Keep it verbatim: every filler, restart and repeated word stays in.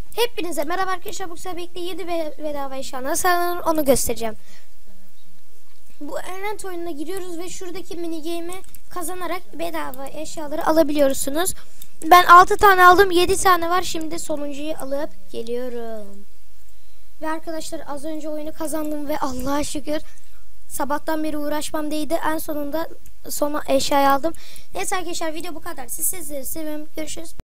Hepinize merhaba arkadaşlar. Bu sefer birlikte yedi ve bedava eşya nasıl alınır onu göstereceğim. Bu Errant oyununa giriyoruz ve şuradaki mini game'i kazanarak bedava eşyaları alabiliyorsunuz. Ben altı tane aldım, yedi tane var. Şimdi sonuncuyu alıp geliyorum. Ve arkadaşlar az önce oyunu kazandım ve Allah'a şükür sabahtan beri uğraşmam değdi. En sonunda sona eşyayı aldım. Neyse arkadaşlar, video bu kadar. Siz sizleri seviyorum. Görüşürüz.